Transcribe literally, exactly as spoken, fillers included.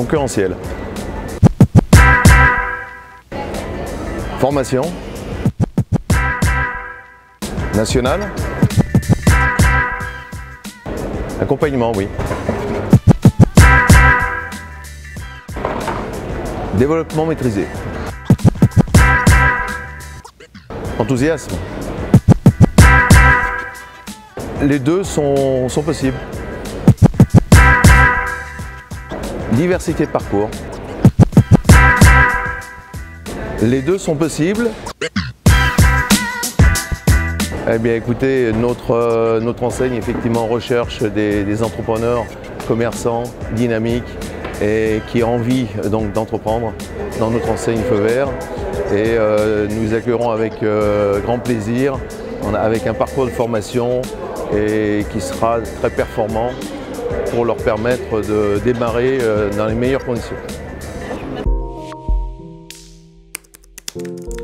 concurrentiel. Formation. Nationale. Accompagnement, oui. Développement maîtrisé. Enthousiasme. Les deux sont, sont possibles. Diversité de parcours. Les deux sont possibles. Eh bien écoutez, notre, notre enseigne effectivement recherche des, des entrepreneurs, commerçants, dynamiques et qui ont envie donc d'entreprendre dans notre enseigne Feu Vert. Et euh, nous accueillerons avec euh, grand plaisir, avec un parcours de formation et qui sera très performant pour leur permettre de démarrer euh, dans les meilleures conditions.